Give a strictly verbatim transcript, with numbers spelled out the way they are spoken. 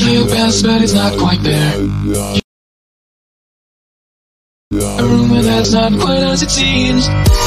try your best, but it's not quite there. A rumor that's not quite as it seems.